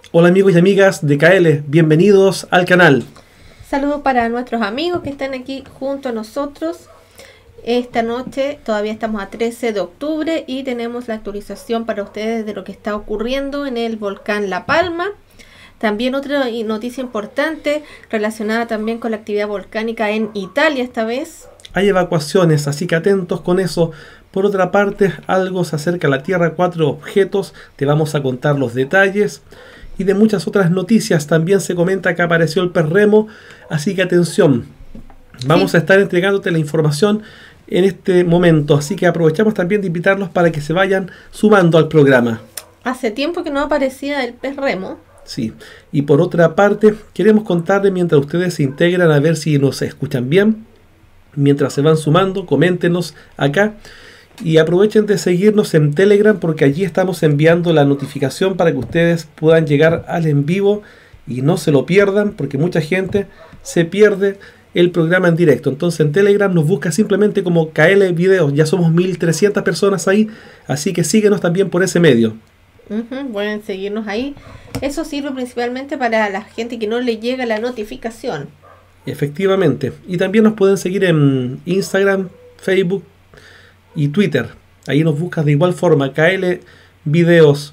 Hola amigos y amigas de KL, bienvenidos al canal. Saludos para nuestros amigos que están aquí junto a nosotros. Esta noche todavía estamos a 13 de octubre y tenemos la actualización para ustedes de lo que está ocurriendo en el volcán La Palma. También otra noticia importante relacionada también con la actividad volcánica en Italia esta vez. Hay evacuaciones, así que atentos con eso. Por otra parte, algo se acerca a la Tierra, 4 objetos, te vamos a contar los detalles. Y de muchas otras noticias también se comenta que apareció el pez remo, así que atención, vamos a estar entregándote la información en este momento, así que aprovechamos también de invitarlos para que se vayan sumando al programa. Hace tiempo que no aparecía el pez remo. Sí, y por otra parte, queremos contarles mientras ustedes se integran a ver si nos escuchan bien, mientras se van sumando, coméntenos acá. Y aprovechen de seguirnos en Telegram porque allí estamos enviando la notificación para que ustedes puedan llegar al en vivo y no se lo pierdan porque mucha gente se pierde el programa en directo. Entonces en Telegram nos busca simplemente como KL Videos. Ya somos 1300 personas ahí, así que síguenos también por ese medio. Pueden seguirnos ahí. Eso sirve principalmente para la gente que no le llega la notificación. Efectivamente. Y también nos pueden seguir en Instagram, Facebook y Twitter. Ahí nos buscas de igual forma, KL Videos.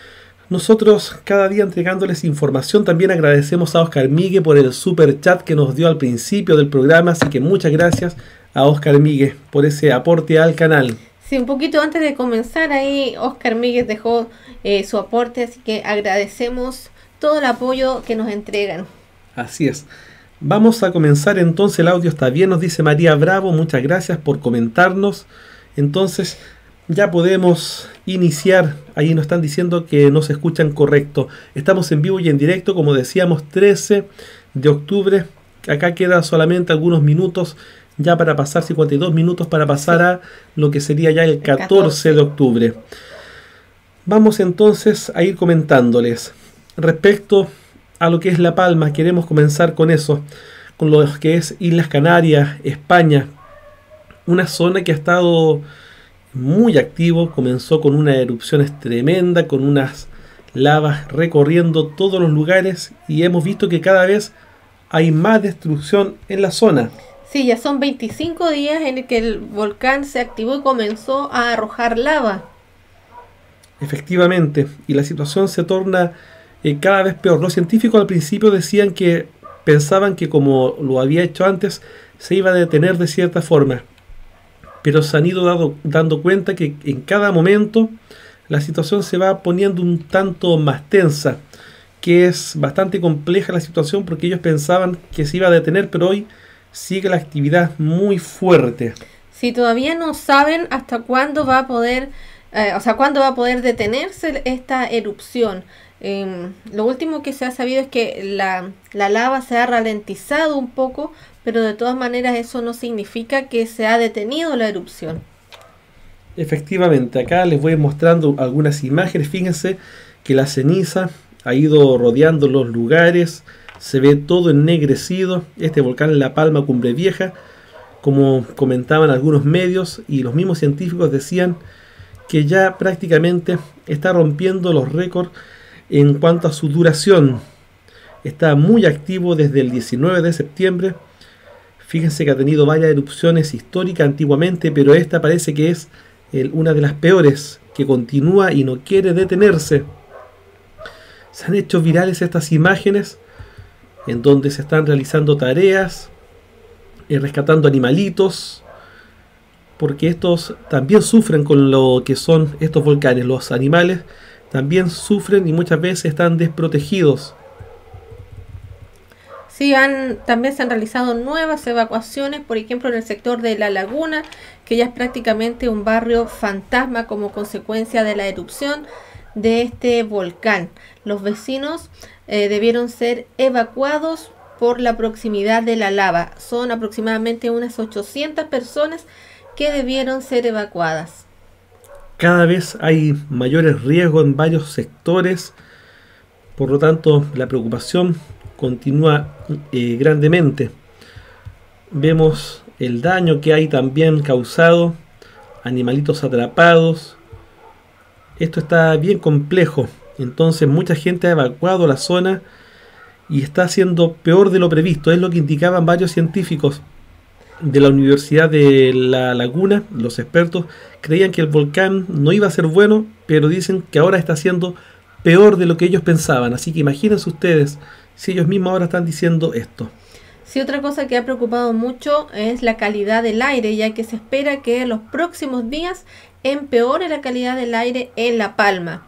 Nosotros cada día entregándoles información. También agradecemos a Oscar Migue por el super chat que nos dio al principio del programa, así que muchas gracias a Oscar Migue por ese aporte al canal. Sí, un poquito antes de comenzar ahí Oscar Míguez dejó su aporte, así que agradecemos todo el apoyo que nos entregan. Así es. Vamos a comenzar entonces, el audio está bien, nos dice María Bravo, muchas gracias por comentarnos. Entonces ya podemos iniciar, ahí nos están diciendo que nos escuchan correcto. Estamos en vivo y en directo, como decíamos, 13 de octubre. Acá queda solamente algunos minutos ya para pasar, 52 minutos para pasar a lo que sería ya el 14 de octubre. Vamos entonces a ir comentándoles respecto a lo que es La Palma. Queremos comenzar con eso, con lo que es Islas Canarias, España. Una zona que ha estado muy activo, comenzó con unas erupciones tremendas, con unas lavas recorriendo todos los lugares y hemos visto que cada vez hay más destrucción en la zona. Sí, ya son 25 días en el que el volcán se activó y comenzó a arrojar lava. Efectivamente, y la situación se torna cada vez peor. Los científicos al principio decían que pensaban que como lo había hecho antes, se iba a detener de cierta forma. Pero se han ido dando cuenta que en cada momento la situación se va poniendo un tanto más tensa, que es bastante compleja la situación porque ellos pensaban que se iba a detener, pero hoy sigue la actividad muy fuerte. Sí, todavía no saben hasta cuándo va a poder, cuándo va a poder detenerse esta erupción. Lo último que se ha sabido es que la lava se ha ralentizado un poco, pero de todas maneras eso no significa que se ha detenido la erupción. Efectivamente, acá les voy mostrando algunas imágenes. Fíjense que la ceniza ha ido rodeando los lugares, se ve todo ennegrecido. Este volcán en La Palma, Cumbre Vieja, como comentaban algunos medios y los mismos científicos decían que ya prácticamente está rompiendo los récords en cuanto a su duración. Está muy activo desde el 19 de septiembre. Fíjense que ha tenido varias erupciones históricas antiguamente, pero esta parece que es una de las peores, que continúa y no quiere detenerse. Se han hecho virales estas imágenes en donde se están realizando tareas, rescatando animalitos, porque estos también sufren con lo que son estos volcanes. Los animales también sufren y muchas veces están desprotegidos. Sí, también se han realizado nuevas evacuaciones, por ejemplo en el sector de La Laguna, que ya es prácticamente un barrio fantasma como consecuencia de la erupción de este volcán. Los vecinos debieron ser evacuados por la proximidad de la lava. Son aproximadamente unas 800 personas que debieron ser evacuadas. Cada vez hay mayores riesgos en varios sectores, por lo tanto la preocupación continúa grandemente. Vemos el daño que hay también causado, animalitos atrapados. Esto está bien complejo. Entonces mucha gente ha evacuado la zona y está siendo peor de lo previsto. Es lo que indicaban varios científicos de la Universidad de La Laguna. Los expertos creían que el volcán no iba a ser bueno, pero dicen que ahora está siendo peor de lo que ellos pensaban. Así que imagínense ustedes si ellos mismos ahora están diciendo esto. Sí, otra cosa que ha preocupado mucho es la calidad del aire, ya que se espera que en los próximos días empeore la calidad del aire en La Palma.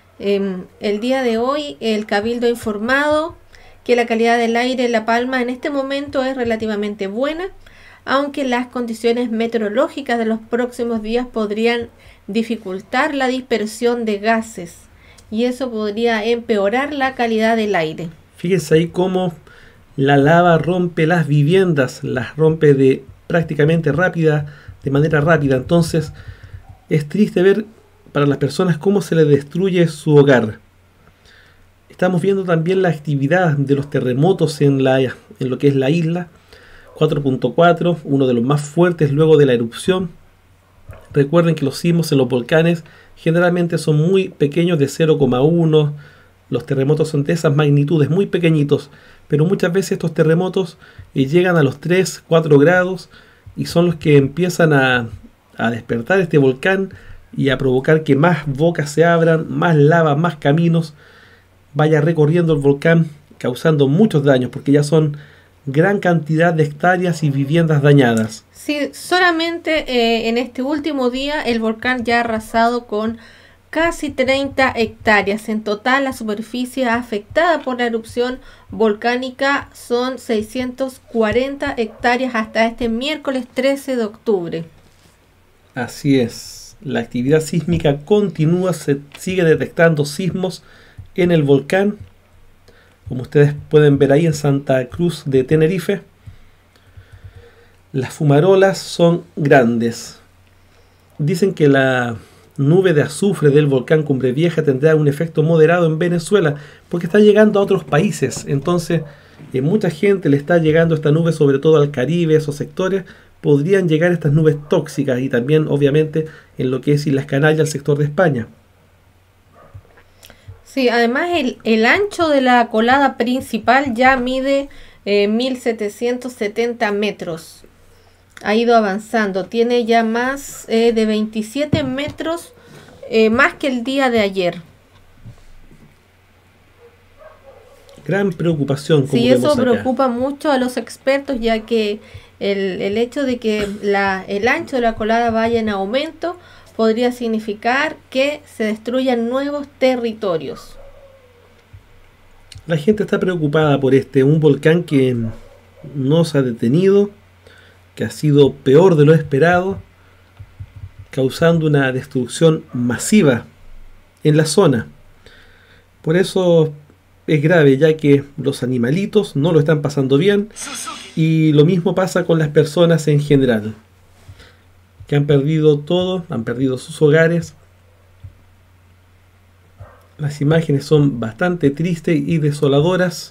El día de hoy el Cabildo ha informado que la calidad del aire en La Palma en este momento es relativamente buena, aunque las condiciones meteorológicas de los próximos días podrían dificultar la dispersión de gases y eso podría empeorar la calidad del aire. Fíjense ahí cómo la lava rompe las viviendas, las rompe de manera rápida. Entonces es triste ver para las personas cómo se les destruye su hogar. Estamos viendo también la actividad de los terremotos en lo que es la isla. 4.4, uno de los más fuertes luego de la erupción. Recuerden que los sismos en los volcanes generalmente son muy pequeños, de 0,1. Los terremotos son de esas magnitudes, muy pequeñitos, pero muchas veces estos terremotos llegan a los 3, 4 grados y son los que empiezan a despertar este volcán y a provocar que más bocas se abran, más lava, más caminos vaya recorriendo el volcán, causando muchos daños, porque ya son gran cantidad de hectáreas y viviendas dañadas. Sí, solamente en este último día el volcán ya ha arrasado con casi 30 hectáreas. En total, la superficie afectada por la erupción volcánica son 640 hectáreas hasta este miércoles 13 de octubre. Así es, la actividad sísmica continúa, se sigue detectando sismos en el volcán, como ustedes pueden ver ahí en Santa Cruz de Tenerife. Las fumarolas son grandes. Dicen que la nube de azufre del volcán Cumbre Vieja tendrá un efecto moderado en Venezuela porque está llegando a otros países. Entonces, mucha gente le está llegando esta nube, sobre todo al Caribe, esos sectores. Podrían llegar estas nubes tóxicas y también, obviamente, en lo que es Islas Canarias, el sector de España. Sí, además el ancho de la colada principal ya mide 1770 metros. Ha ido avanzando, tiene ya más de 27 metros más que el día de ayer. Gran preocupación. Como sí, eso acá preocupa mucho a los expertos, ya que el hecho de que el ancho de la colada vaya en aumento podría significar que se destruyan nuevos territorios. La gente está preocupada por un volcán que no se ha detenido, que ha sido peor de lo esperado, causando una destrucción masiva en la zona. Por eso es grave, ya que los animalitos no lo están pasando bien y lo mismo pasa con las personas en general, que han perdido todo, han perdido sus hogares. Las imágenes son bastante tristes y desoladoras.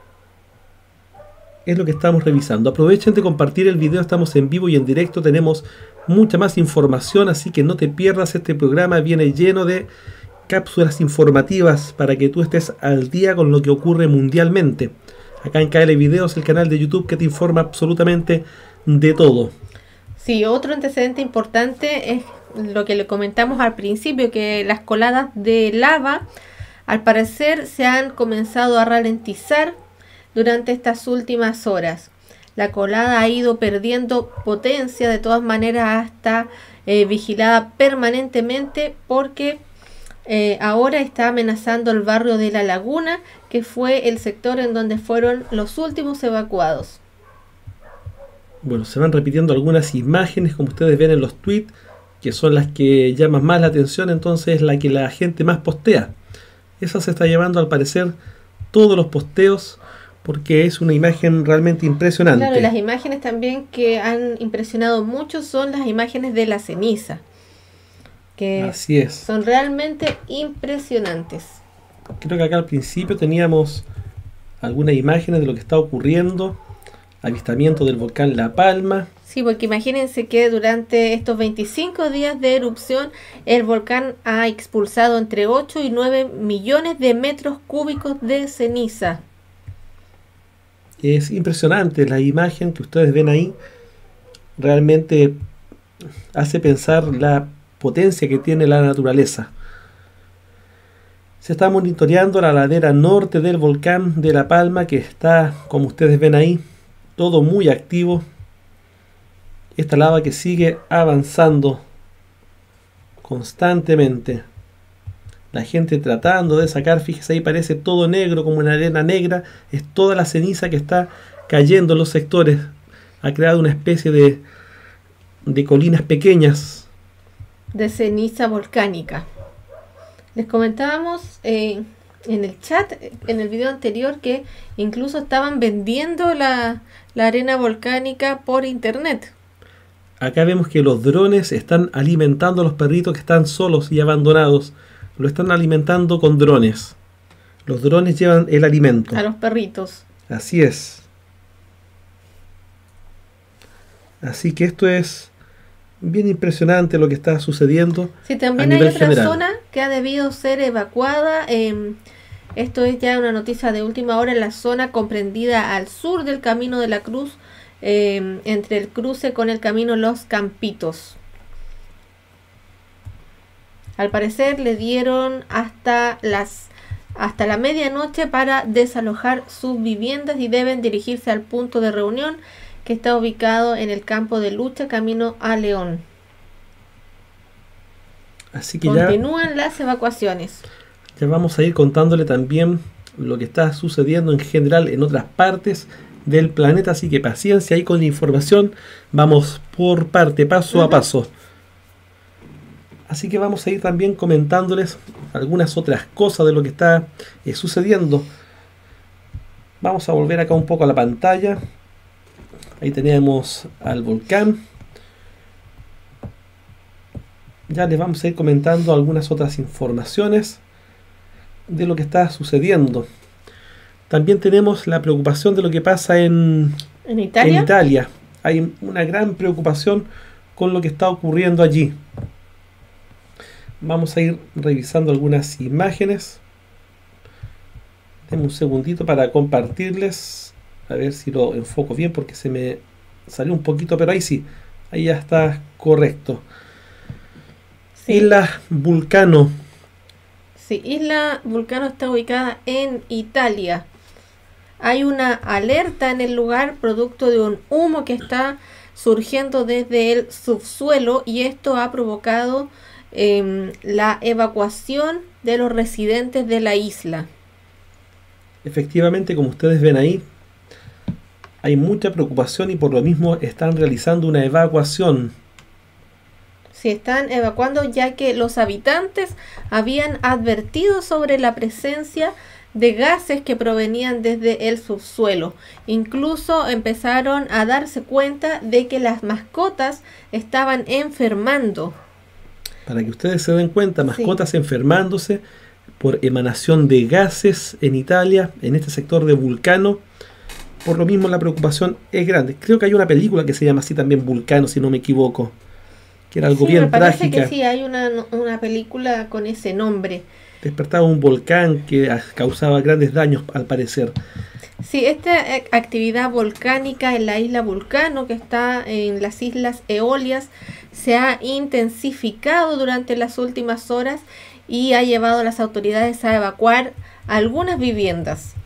Es lo que estamos revisando. Aprovechen de compartir el video, estamos en vivo y en directo, tenemos mucha más información, así que no te pierdas. Este programa viene lleno de cápsulas informativas para que tú estés al día con lo que ocurre mundialmente. Acá en KL Videos, el canal de YouTube que te informa absolutamente de todo. Sí, otro antecedente importante es lo que le comentamos al principio, que las coladas de lava al parecer se han comenzado a ralentizar durante estas últimas horas. La colada ha ido perdiendo potencia, de todas maneras está vigilada permanentemente porque ahora está amenazando el barrio de La Laguna, que fue el sector en donde fueron los últimos evacuados. Bueno, se van repitiendo algunas imágenes, como ustedes ven en los tweets, que son las que llaman más la atención, entonces la que la gente más postea. Esa se está llevando al parecer todos los posteos, porque es una imagen realmente impresionante. Claro, y las imágenes también que han impresionado mucho son las imágenes de la ceniza, que así es, son realmente impresionantes. Creo que acá al principio teníamos algunas imágenes de lo que está ocurriendo. avistamiento del volcán La Palma. Sí, porque imagínense que durante estos 25 días de erupción, el volcán ha expulsado entre 8 y 9 millones de metros cúbicos de ceniza. Es impresionante la imagen que ustedes ven ahí. Realmente hace pensar la potencia que tiene la naturaleza. Se está monitoreando la ladera norte del volcán de La Palma, que está, como ustedes ven ahí, todo muy activo. Esta lava que sigue avanzando constantemente. La gente tratando de sacar, fíjese ahí, parece todo negro, como una arena negra. Es toda la ceniza que está cayendo en los sectores. Ha creado una especie de colinas pequeñas. De ceniza volcánica. Les comentábamos en el chat, en el video anterior, que incluso estaban vendiendo la arena volcánica por internet. Acá vemos que los drones están alimentando a los perritos que están solos y abandonados. Lo están alimentando con drones. Los drones llevan el alimento. A los perritos. Así es. Así que esto es bien impresionante lo que está sucediendo. Sí, también hay otra zona que ha debido ser evacuada. Esto es ya una noticia de última hora en la zona comprendida al sur del Camino de la Cruz, entre el cruce con el camino Los Campitos. Al parecer le dieron hasta la medianoche para desalojar sus viviendas y deben dirigirse al punto de reunión que está ubicado en el campo de lucha camino a León. Así que continúan las evacuaciones. Ya vamos a ir contándole también lo que está sucediendo en general en otras partes del planeta, así que paciencia ahí con la información. Vamos por parte, paso a paso. Así que vamos a ir también comentándoles algunas otras cosas de lo que está sucediendo. Vamos a volver acá un poco a la pantalla. Ahí tenemos al volcán. Ya les vamos a ir comentando algunas otras informaciones de lo que está sucediendo. También tenemos la preocupación de lo que pasa en Italia. Hay una gran preocupación con lo que está ocurriendo allí. Vamos a ir revisando algunas imágenes. Denme un segundito para compartirles. A ver si lo enfoco bien porque se me salió un poquito, pero ahí sí. Ahí ya está correcto. Sí. Isla Vulcano. Sí, Isla Vulcano está ubicada en Italia. Hay una alerta en el lugar producto de un humo que está surgiendo desde el subsuelo y esto ha provocado la evacuación de los residentes de la isla. Efectivamente, como ustedes ven ahí, hay mucha preocupación y por lo mismo están realizando una evacuación. Se están evacuando ya que los habitantes habían advertido sobre la presencia de gases que provenían desde el subsuelo. Incluso empezaron a darse cuenta de que las mascotas estaban enfermando. Para que ustedes se den cuenta, mascotas enfermándose por emanación de gases en Italia, en este sector de Vulcano. Por lo mismo la preocupación es grande. Creo que hay una película que se llama así también, Vulcano, si no me equivoco. Que era algo bien trágica. Me parece que sí, hay una película con ese nombre. Despertaba un volcán que causaba grandes daños, al parecer. Sí, esta actividad volcánica en la isla Vulcano, que está en las Islas Eolias, se ha intensificado durante las últimas horas y ha llevado a las autoridades a evacuar algunas viviendas.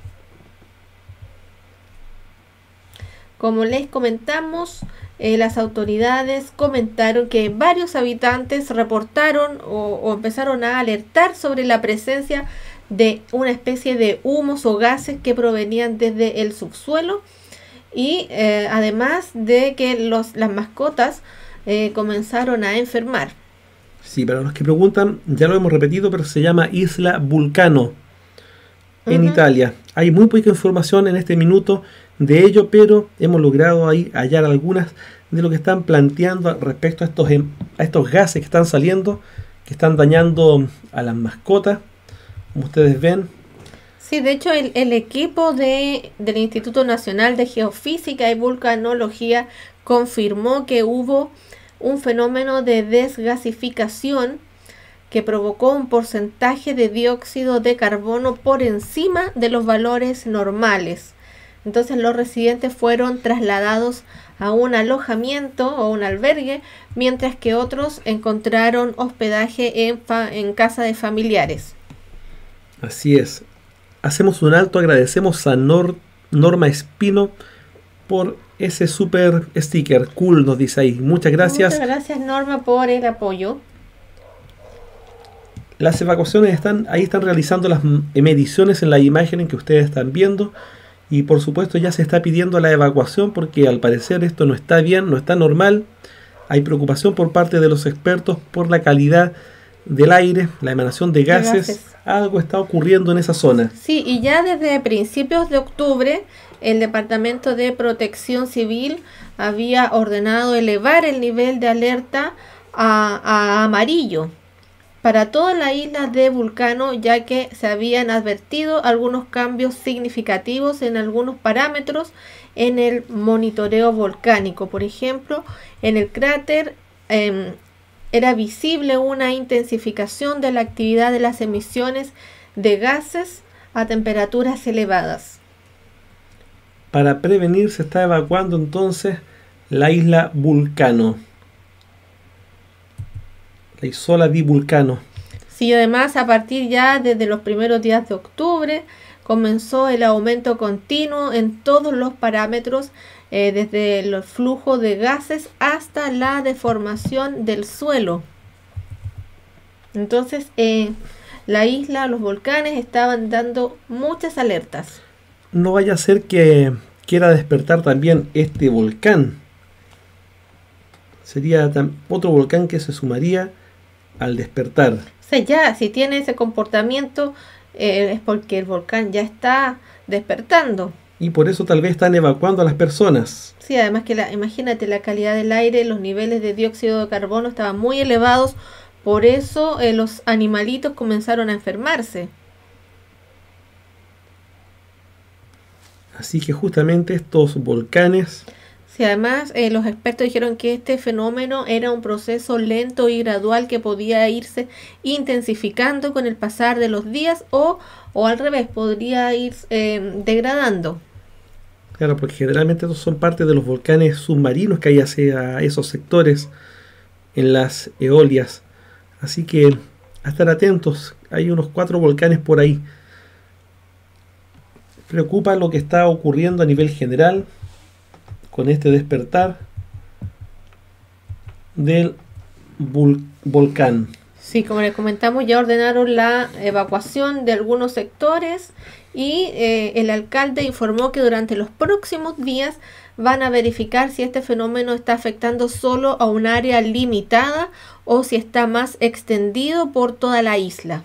Como les comentamos, las autoridades comentaron que varios habitantes reportaron o empezaron a alertar sobre la presencia de una especie de humos o gases que provenían desde el subsuelo y además de que las mascotas comenzaron a enfermar. Sí, para los que preguntan, ya lo hemos repetido, pero se llama Isla Vulcano en Italia. Hay muy poca información en este minuto de ello, pero hemos logrado ahí hallar algunas de lo que están planteando respecto a estos gases que están saliendo, que están dañando a las mascotas, como ustedes ven. Sí, de hecho el equipo del Instituto Nacional de Geofísica y Vulcanología confirmó que hubo un fenómeno de desgasificación que provocó un porcentaje de dióxido de carbono por encima de los valores normales. Entonces los residentes fueron trasladados a un alojamiento o un albergue, mientras que otros encontraron hospedaje en casa de familiares. Así es. Hacemos un alto, agradecemos a Norma Espino por ese super sticker. Cool, nos dice ahí. Muchas gracias. Muchas gracias, Norma, por el apoyo. Las evacuaciones están realizando las mediciones en la imagen que ustedes están viendo. Y por supuesto ya se está pidiendo la evacuación porque al parecer esto no está bien, no está normal. Hay preocupación por parte de los expertos por la calidad del aire, la emanación de gases. Algo está ocurriendo en esa zona. Sí, y ya desde principios de octubre el Departamento de Protección Civil había ordenado elevar el nivel de alerta a amarillo para toda la isla de Vulcano, ya que se habían advertido algunos cambios significativos en algunos parámetros en el monitoreo volcánico. Por ejemplo, en el cráter era visible una intensificación de la actividad de las emisiones de gases a temperaturas elevadas. Para prevenir se está evacuando entonces la isla Vulcano. La Isola di Vulcano. Sí, además a partir ya desde los primeros días de octubre comenzó el aumento continuo en todos los parámetros, desde el flujo de gases hasta la deformación del suelo. Entonces la isla, los volcanes estaban dando muchas alertas. No vaya a ser que quiera despertar también este volcán. Sería otro volcán que se sumaría al despertar. O sea, ya si tiene ese comportamiento es porque el volcán ya está despertando. Y por eso tal vez están evacuando a las personas. Sí, además que imagínate la calidad del aire, los niveles de dióxido de carbono estaban muy elevados, por eso los animalitos comenzaron a enfermarse. Así que justamente estos volcanes... Sí, además los expertos dijeron que este fenómeno era un proceso lento y gradual que podía irse intensificando con el pasar de los días o al revés, podría ir degradando. Claro, porque generalmente estos son parte de los volcanes submarinos que hay hacia esos sectores en las Eolias. Así que a estar atentos, hay unos 4 volcanes por ahí. Preocupa lo que está ocurriendo a nivel general con este despertar del volcán. Sí, como les comentamos, ya ordenaron la evacuación de algunos sectores y el alcalde informó que durante los próximos días van a verificar si este fenómeno está afectando solo a un área limitada o si está más extendido por toda la isla.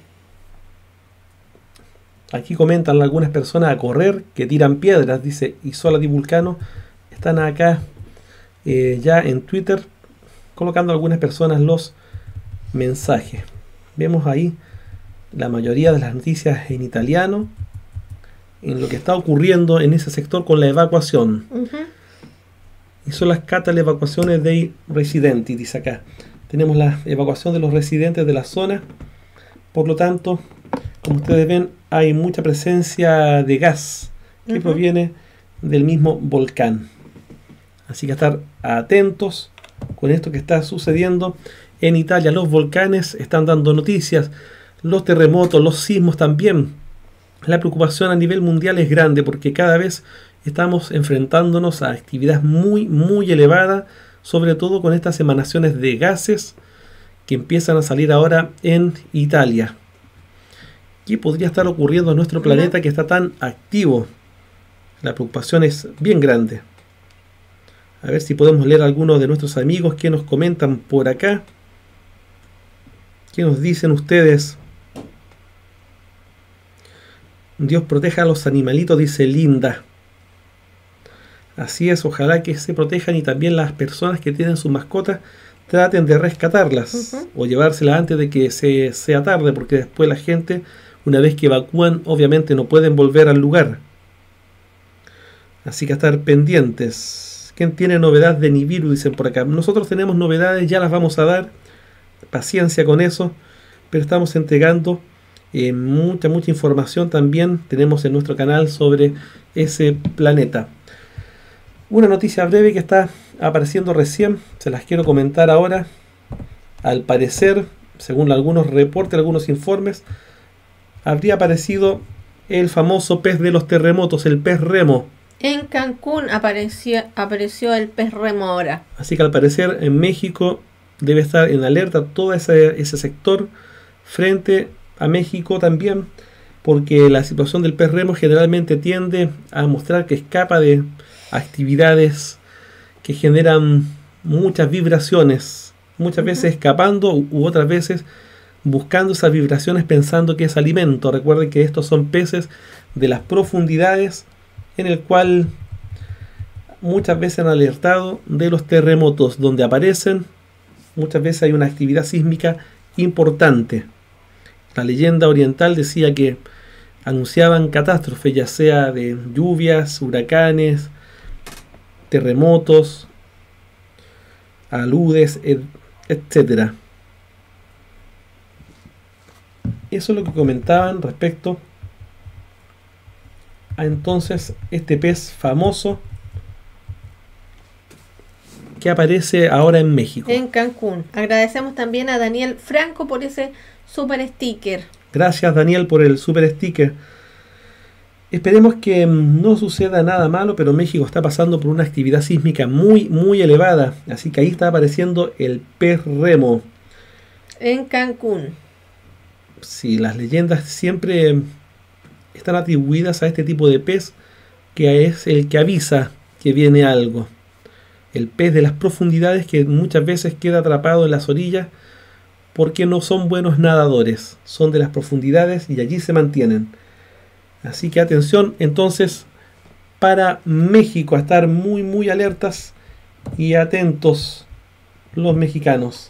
Aquí comentan algunas personas a correr que tiran piedras, dice Isola di Vulcano. Están acá ya en Twitter colocando algunas personas los mensajes. Vemos ahí la mayoría de las noticias en italiano, en lo que está ocurriendo en ese sector con la evacuación. Y son las le evacuaciones dei residenti, dice acá. Tenemos la evacuación de los residentes de la zona. Por lo tanto, como ustedes ven, hay mucha presencia de gas que proviene del mismo volcán. Así que estar atentos con esto que está sucediendo en Italia. Los volcanes están dando noticias, los terremotos, los sismos también. La preocupación a nivel mundial es grande porque cada vez estamos enfrentándonos a actividad muy elevada, sobre todo con estas emanaciones de gases que empiezan a salir ahora en Italia. ¿Qué podría estar ocurriendo en nuestro planeta que está tan activo? La preocupación es bien grande. A ver si podemos leer a algunos de nuestros amigos que nos comentan por acá. ¿Qué nos dicen ustedes? Dios proteja a los animalitos, dice Linda. Así es, ojalá que se protejan y también las personas que tienen sus mascotas traten de rescatarlas o llevárselas antes de que sea tarde, porque después la gente Una vez que evacúan, obviamente no pueden volver al lugar. Así que a estar pendientes. ¿Quién tiene novedad de Nibiru? Dicen por acá. Nosotros tenemos novedades, ya las vamos a dar. Paciencia con eso. Pero estamos entregando mucha información también. Tenemos en nuestro canal sobre ese planeta. Una noticia breve que está apareciendo recién. Se las quiero comentar ahora. Al parecer, según algunos reportes, algunos informes, habría aparecido el famoso pez de los terremotos, el pez remo. En Cancún apareció el pez remo ahora. Así que al parecer en México debe estar en alerta todo ese sector frente a México también, porque la situación del pez remo generalmente tiende a mostrar que escapa de actividades que generan muchas vibraciones, muchas veces escapando u otras veces buscando esas vibraciones pensando que es alimento. Recuerden que estos son peces de las profundidades, en el cual muchas veces han alertado de los terremotos donde aparecen. Muchas veces hay una actividad sísmica importante. La leyenda oriental decía que anunciaban catástrofes, ya sea de lluvias, huracanes, terremotos, aludes, etcétera. Eso es lo que comentaban respecto a entonces este pez famoso que aparece ahora en México. En Cancún. Agradecemos también a Daniel Franco por ese super sticker. Gracias, Daniel, por el super sticker. Esperemos que no suceda nada malo, pero México está pasando por una actividad sísmica muy elevada. Así que ahí está apareciendo el pez remo. En Cancún. Sí, las leyendas siempre están atribuidas a este tipo de pez, que es el que avisa que viene algo. El pez de las profundidades, que muchas veces queda atrapado en las orillas porque no son buenos nadadores, son de las profundidades y allí se mantienen. Así que atención entonces para México, a estar muy alertas y atentos los mexicanos.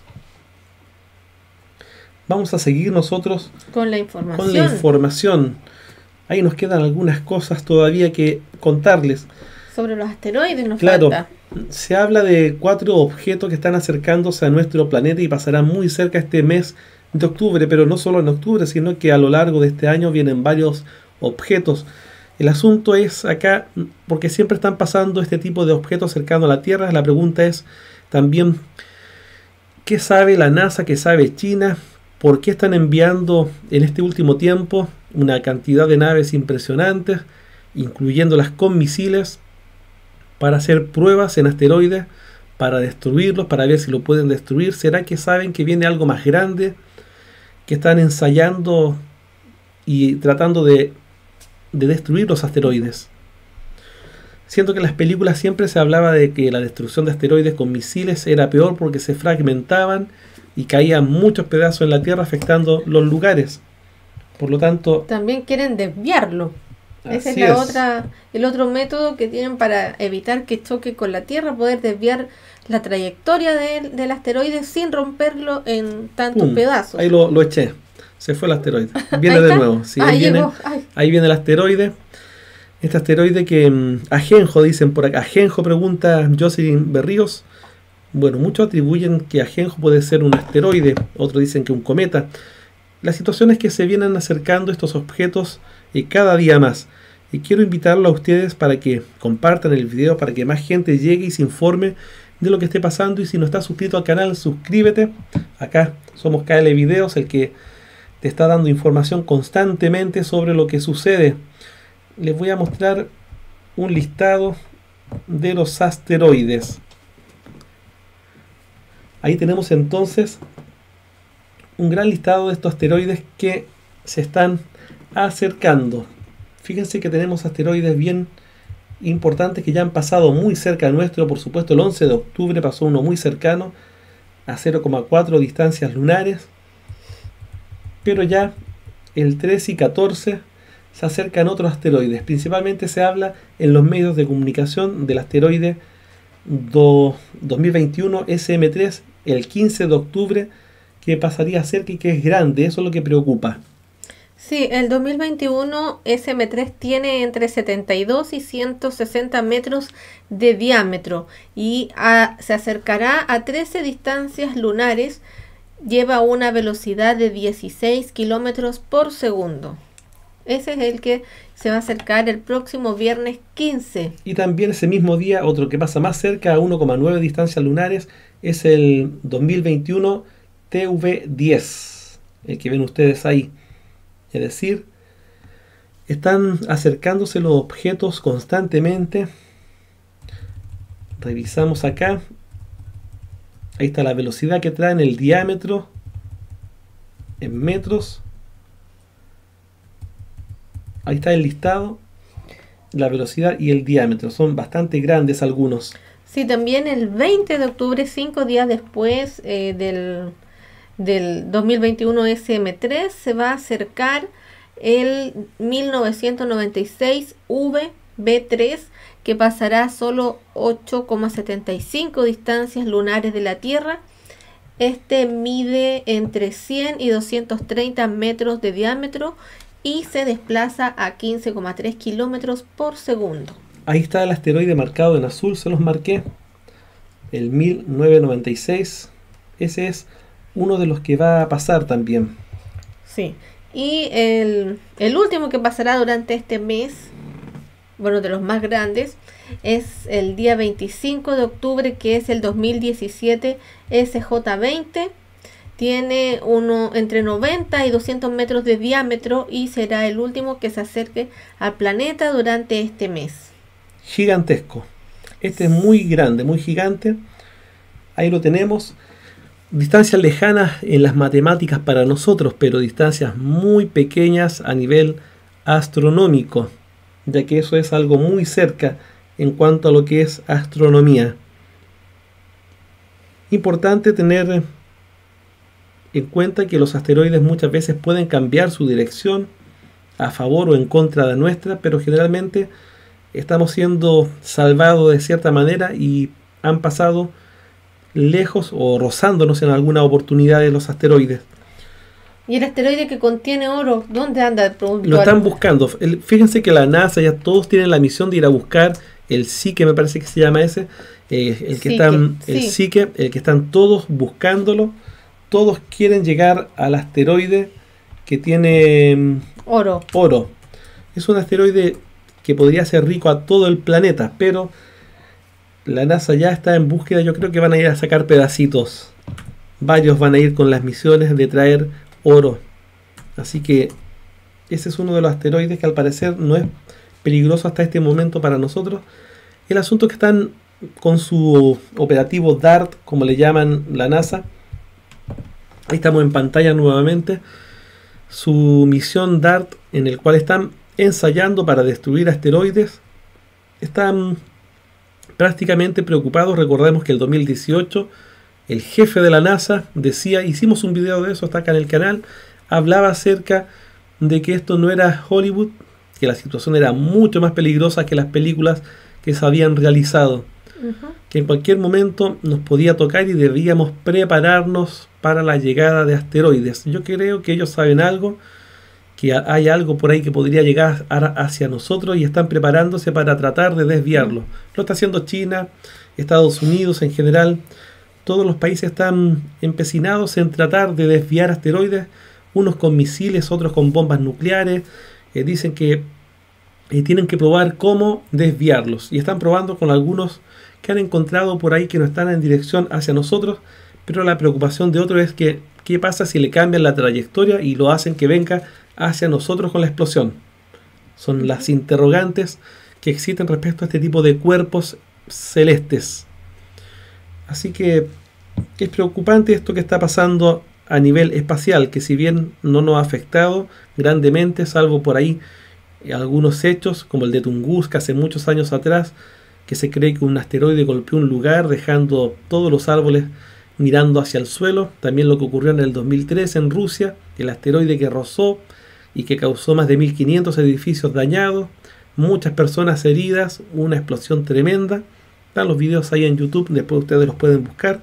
Vamos a seguir nosotros con la información. Ahí nos quedan algunas cosas todavía que contarles. Sobre los asteroides nos claro, falta. Se habla de 4 objetos que están acercándose a nuestro planeta y pasarán muy cerca este mes de octubre, pero no solo en octubre, sino que a lo largo de este año vienen varios objetos. El asunto es acá, porque siempre están pasando este tipo de objetos cercanos a la Tierra. La pregunta es también, ¿qué sabe la NASA? ¿Qué sabe China? ¿Por qué están enviando en este último tiempo una cantidad de naves impresionantes, incluyéndolas con misiles, para hacer pruebas en asteroides, para destruirlos, para ver si lo pueden destruir? ¿Será que saben que viene algo más grande, que están ensayando y tratando de destruir los asteroides? Siento que en las películas siempre se hablaba de que la destrucción de asteroides con misiles era peor porque se fragmentaban y caían muchos pedazos en la Tierra afectando los lugares. Por lo tanto, también quieren desviarlo. Ese es el otro método que tienen para evitar que choque con la Tierra, poder desviar la trayectoria del asteroide sin romperlo en tantos pedazos. Ahí lo eché. Se fue el asteroide. Viene de nuevo. Sí, ahí viene el asteroide. Este asteroide que Ajenjo, dicen por acá. Ajenjo, pregunta Jocelyn Berríos. Bueno, muchos atribuyen que Ajenjo puede ser un asteroide. Otros dicen que un cometa. La situación es que se vienen acercando estos objetos cada día más. Y quiero invitarlo a ustedes para que compartan el video, para que más gente llegue y se informe de lo que esté pasando. Y si no estás suscrito al canal, suscríbete. Acá somos KL Videos, el que te está dando información constantemente sobre lo que sucede. Les voy a mostrar un listado de los asteroides. Ahí tenemos entonces un gran listado de estos asteroides que se están acercando. Fíjense que tenemos asteroides bien importantes que ya han pasado muy cerca nuestro. Por supuesto, el 11 de octubre pasó uno muy cercano a 0,4 distancias lunares. Pero ya el 13 y 14 se acercan otros asteroides. Principalmente se habla en los medios de comunicación del asteroide 2021 SM3 el 15 de octubre, que pasaría cerca y que es grande. Eso es lo que preocupa. Sí, el 2021 SM3 tiene entre 72 y 160 metros de diámetro y se acercará a 13 distancias lunares. Lleva una velocidad de 16 kilómetros por segundo. Ese es el que se va a acercar el próximo viernes 15. Y también ese mismo día, otro que pasa más cerca, a 1,9 distancias lunares, es el 2021 TV10, el que ven ustedes ahí. Es decir, están acercándose los objetos constantemente. Revisamos acá. Ahí está la velocidad que traen, el diámetro en metros. Ahí está el listado, la velocidad y el diámetro. Son bastante grandes algunos. Sí, también el 20 de octubre, 5 días después del 2021 SM3, se va a acercar el 1996 VB3, que pasará solo 8,75 distancias lunares de la Tierra. Este mide entre 100 y 230 metros de diámetro y se desplaza a 15,3 kilómetros por segundo. Ahí está el asteroide marcado en azul, se los marqué. El 1996. Ese es uno de los que va a pasar también. Sí. Y el último que pasará durante este mes, bueno, de los más grandes, es el día 25 de octubre, que es el 2017 SJ20. Tiene entre 90 y 200 metros de diámetro y será el último que se acerque al planeta durante este mes. Gigantesco. Este es muy grande, muy gigante. Ahí lo tenemos. Distancias lejanas en las matemáticas para nosotros, pero distancias muy pequeñas a nivel astronómico, ya que eso es algo muy cerca en cuanto a lo que es astronomía. Importante tener en cuenta que los asteroides muchas veces pueden cambiar su dirección a favor o en contra de nuestra, pero generalmente estamos siendo salvados de cierta manera y han pasado lejos o rozándonos en alguna oportunidad de los asteroides. ¿Y el asteroide que contiene oro, dónde anda? Lo están buscando. Fíjense que la NASA ya todos tienen la misión de ir a buscar el Psyche, me parece que se llama ese, el que están todos buscándolo. Todos quieren llegar al asteroide que tiene oro. Es un asteroide que podría ser rico a todo el planeta, pero la NASA ya está en búsqueda. Yo creo que van a ir a sacar pedacitos. Varios van a ir con las misiones de traer oro. Así que ese es uno de los asteroides que al parecer no es peligroso hasta este momento para nosotros. El asunto es que están con su operativo DART, como le llaman la NASA. Ahí estamos en pantalla nuevamente. Su misión DART, en el cual están ensayando para destruir asteroides. Están prácticamente preocupados. Recordemos que el 2018 el jefe de la NASA decía, hicimos un video de eso, está acá en el canal, hablaba acerca de que esto no era Hollywood, que la situación era mucho más peligrosa que las películas que se habían realizado, que en cualquier momento nos podía tocar y debíamos prepararnos para la llegada de asteroides. Yo creo que ellos saben algo, que hay algo por ahí que podría llegar hacia nosotros y están preparándose para tratar de desviarlo. Lo está haciendo China, Estados Unidos en general. Todos los países están empecinados en tratar de desviar asteroides, unos con misiles, otros con bombas nucleares. Dicen que tienen que probar cómo desviarlos. Y están probando con algunos que han encontrado por ahí que no están en dirección hacia nosotros. Pero la preocupación de otros es que qué pasa si le cambian la trayectoria y lo hacen que venga hacia nosotros con la explosión. Son las interrogantes que existen respecto a este tipo de cuerpos celestes. Así que es preocupante esto que está pasando a nivel espacial, que si bien no nos ha afectado grandemente, salvo por ahí algunos hechos, como el de Tunguska hace muchos años atrás, que se cree que un asteroide golpeó un lugar dejando todos los árboles mirando hacia el suelo. También lo que ocurrió en el 2003 en Rusia, el asteroide que rozó y que causó más de 1500 edificios dañados, muchas personas heridas, una explosión tremenda. Están los videos ahí en YouTube, después ustedes los pueden buscar.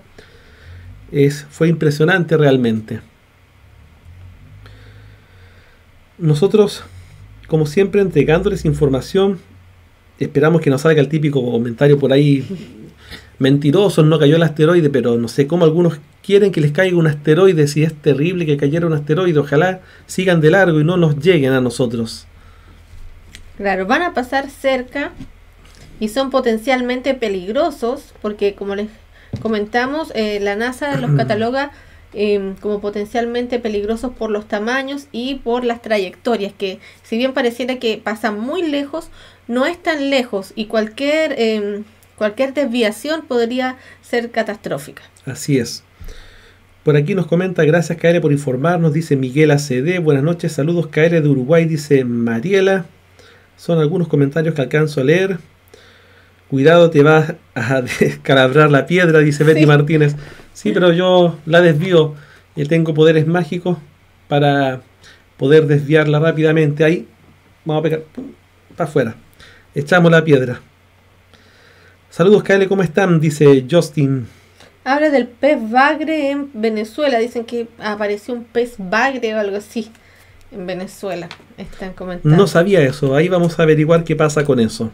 Fue impresionante realmente. nosotros, como siempre, entregándoles información, esperamos que nos salga el típico comentario por ahí, mentirosos, no cayó el asteroide, pero no sé cómo algunos quieren que les caiga un asteroide, si es terrible que cayera un asteroide, ojalá sigan de largo y no nos lleguen a nosotros. Claro, van a pasar cerca y son potencialmente peligrosos, porque como les comentamos, la NASA los cataloga como potencialmente peligrosos por los tamaños y por las trayectorias, que si bien pareciera que pasan muy lejos, no es tan lejos, y cualquier desviación podría ser catastrófica. Así es. Por aquí nos comenta, gracias KL por informarnos, dice Miguel ACD, buenas noches, saludos KL de Uruguay, dice Mariela. Son algunos comentarios que alcanzo a leer. Cuidado, te vas a descalabrar la piedra, dice Betty Martínez. Sí, pero yo la desvío y tengo poderes mágicos para poder desviarla rápidamente. Ahí, vamos a pegar, para afuera. Echamos la piedra. Saludos KL, ¿cómo están? Dice Justin. Habla del pez bagre en Venezuela. Dicen que apareció un pez bagre o algo así en Venezuela. Están comentando. No sabía eso. Ahí vamos a averiguar qué pasa con eso.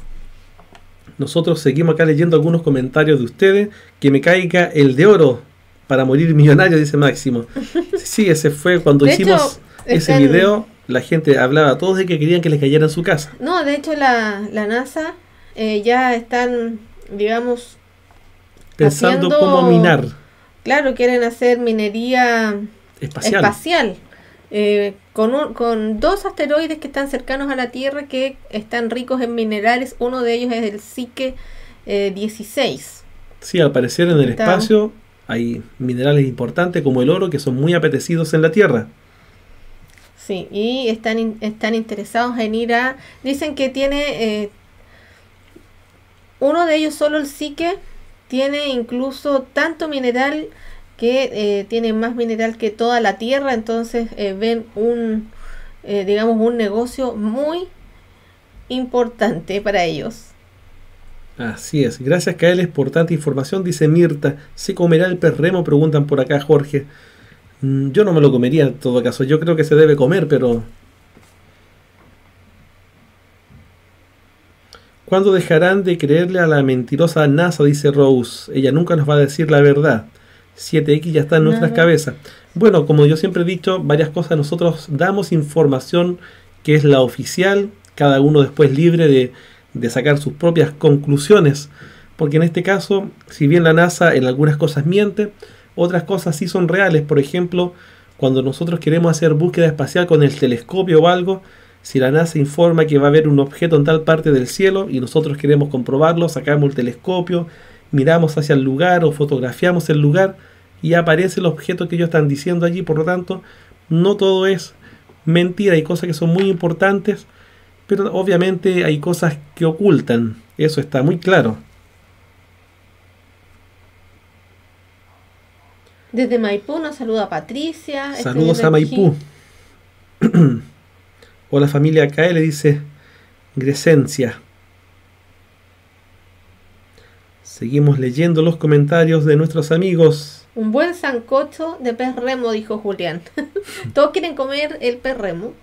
Nosotros seguimos acá leyendo algunos comentarios de ustedes. Que me caiga el de oro para morir millonario, dice Máximo. Sí, ese fue cuando de hicimos ese video. La gente hablaba a todos de que querían que les cayera en su casa. No, de hecho la NASA ya están, digamos, pensando cómo minar. Claro, quieren hacer minería espacial. Con 2 asteroides que están cercanos a la Tierra, que están ricos en minerales. Uno de ellos es el Psyche 16. Sí, al parecer en el espacio hay minerales importantes como el oro que son muy apetecidos en la Tierra. Sí, y están interesados en ir a... Dicen que tiene... uno de ellos, solo el Psyche, tiene incluso tanto mineral que tiene más mineral que toda la Tierra. Entonces ven digamos, un negocio muy importante para ellos. Así es. Gracias, Kaeles, por tanta información, dice Mirta. ¿Se comerá el pez remo? Preguntan por acá, Jorge. Yo no me lo comería en todo caso. Yo creo que se debe comer, pero... ¿Cuándo dejarán de creerle a la mentirosa NASA? Dice Rose. Ella nunca nos va a decir la verdad. 7X ya está en nuestras cabezas. Bueno, como yo siempre he dicho, varias cosas. Nosotros damos información que es la oficial. Cada uno después libre de sacar sus propias conclusiones. Porque en este caso, si bien la NASA en algunas cosas miente, otras cosas sí son reales. Por ejemplo, cuando nosotros queremos hacer búsqueda espacial con el telescopio o algo, si la NASA informa que va a haber un objeto en tal parte del cielo y nosotros queremos comprobarlo, sacamos el telescopio, miramos hacia el lugar o fotografiamos el lugar y aparece el objeto que ellos están diciendo allí. Por lo tanto, no todo es mentira. Hay cosas que son muy importantes, pero obviamente hay cosas que ocultan. Eso está muy claro. Desde Maipú nos saluda Patricia. Saludos a Maipú. Hola familia KL, dice Gresencia. Seguimos leyendo los comentarios de nuestros amigos. Un buen sancocho de pez remo, dijo Julián. Todos quieren comer el pez remo.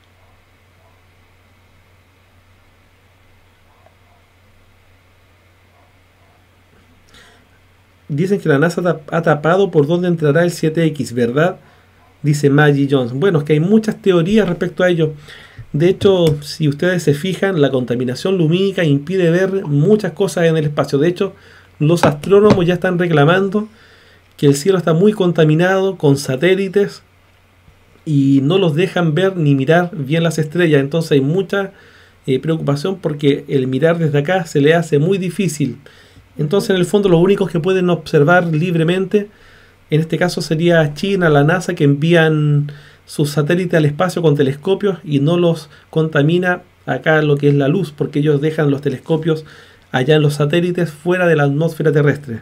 Dicen que la NASA ha tapado por dónde entrará el 7X, ¿verdad? Dice Maggie Jones. Bueno, es que hay muchas teorías respecto a ello. De hecho, si ustedes se fijan, la contaminación lumínica impide ver muchas cosas en el espacio. De hecho, los astrónomos ya están reclamando que el cielo está muy contaminado con satélites y no los dejan ver ni mirar bien las estrellas. Entonces hay mucha preocupación porque el mirar desde acá se le hace muy difícil. Entonces, en el fondo, los únicos que pueden observar libremente, en este caso sería China, la NASA, que envían sus satélites al espacio con telescopios y no los contamina acá lo que es la luz, porque ellos dejan los telescopios allá en los satélites fuera de la atmósfera terrestre.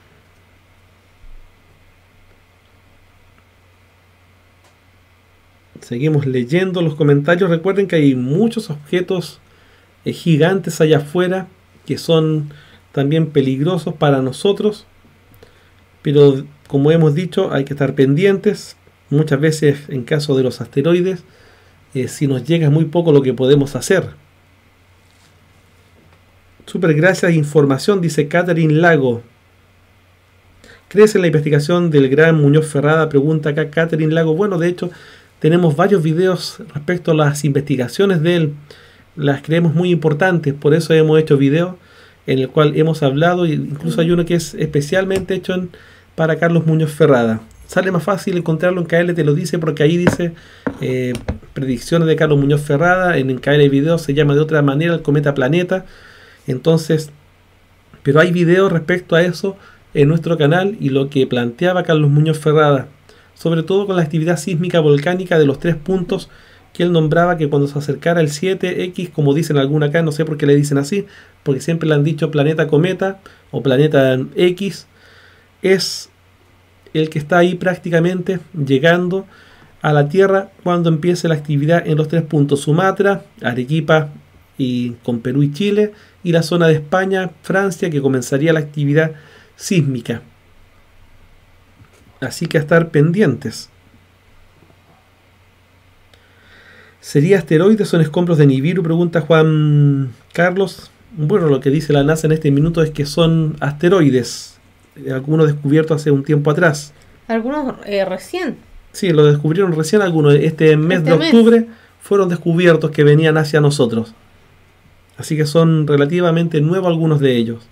Seguimos leyendo los comentarios. Recuerden que hay muchos objetos gigantes allá afuera que son también peligrosos para nosotros, pero como hemos dicho, hay que estar pendientes. Muchas veces, en caso de los asteroides, si nos llega es muy poco lo que podemos hacer. Super gracias, información, dice Catherine Lago. ¿Crees en la investigación del gran Muñoz Ferrada? Pregunta acá Catherine Lago. Bueno, de hecho, tenemos varios videos respecto a las investigaciones de él. Las creemos muy importantes, por eso hemos hecho videos en el cual hemos hablado, incluso hay uno que es especialmente hecho para Carlos Muñoz Ferrada. Sale más fácil encontrarlo en KL Te Lo Dice, porque ahí dice predicciones de Carlos Muñoz Ferrada. En KL Video se llama de otra manera el cometa planeta. Entonces, pero hay videos respecto a eso en nuestro canal y lo que planteaba Carlos Muñoz Ferrada, sobre todo con la actividad sísmica volcánica de los 3 puntos que él nombraba, que cuando se acercara el 7X, como dicen algunos acá, no sé por qué le dicen así, porque siempre le han dicho planeta cometa o planeta X, es el que está ahí prácticamente llegando a la Tierra cuando empiece la actividad en los 3 puntos: Sumatra, Arequipa y con Perú y Chile, y la zona de España, Francia, que comenzaría la actividad sísmica. Así que a estar pendientes. ¿Sería asteroides o escombros de Nibiru? Pregunta Juan Carlos. Bueno, lo que dice la NASA en este minuto es que son asteroides. Algunos descubiertos hace un tiempo atrás. Algunos recién. Sí, lo descubrieron recién algunos. Este mes de octubre fueron descubiertos que venían hacia nosotros. Así que son relativamente nuevos algunos de ellos.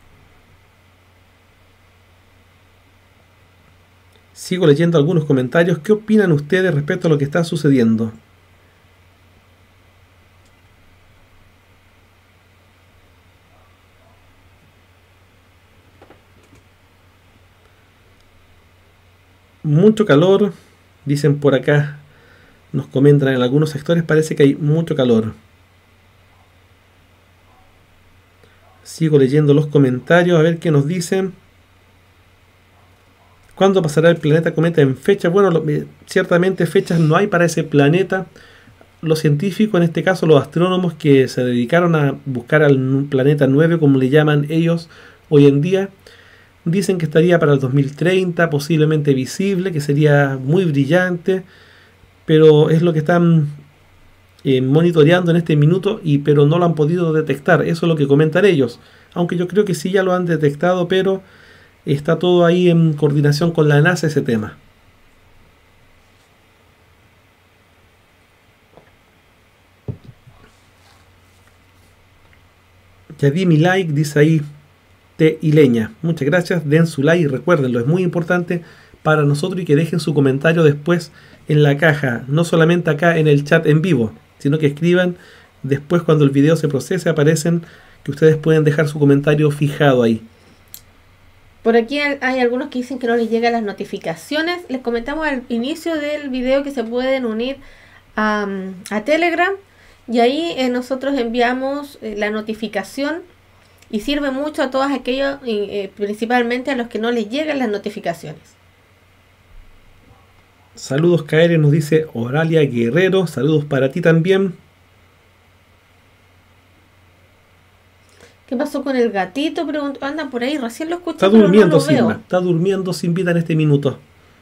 Sigo leyendo algunos comentarios. ¿Qué opinan ustedes respecto a lo que está sucediendo? Mucho calor, dicen por acá, nos comentan en algunos sectores, parece que hay mucho calor. Sigo leyendo los comentarios, a ver qué nos dicen. ¿Cuándo pasará el planeta cometa en fecha? Bueno, ciertamente fechas no hay para ese planeta. Los científicos, en este caso los astrónomos que se dedicaron a buscar al planeta 9, como le llaman ellos hoy en día, dicen que estaría para el 2030, posiblemente visible, que sería muy brillante, pero es lo que están monitoreando en este minuto, pero no lo han podido detectar. Eso es lo que comentan ellos, aunque yo creo que sí ya lo han detectado, pero está todo ahí en coordinación con la NASA ese tema. Ya di mi like, dice ahí y Leña. Muchas gracias, den su like y recuérdenlo, es muy importante para nosotros, y que dejen su comentario después en la caja, no solamente acá en el chat en vivo, sino que escriban después cuando el video se procese, aparecen que ustedes pueden dejar su comentario fijado ahí. Por aquí hay algunos que dicen que no les llegan las notificaciones. Les comentamos al inicio del video que se pueden unir a Telegram, y ahí nosotros enviamos la notificación. Y sirve mucho a todos aquellos, principalmente a los que no les llegan las notificaciones. Saludos KR, nos dice Oralia Guerrero. Saludos para ti también. ¿Qué pasó con el gatito? Preguntó, anda por ahí, recién lo escuché. Está durmiendo, Silma. Está durmiendo sin vida en este minuto.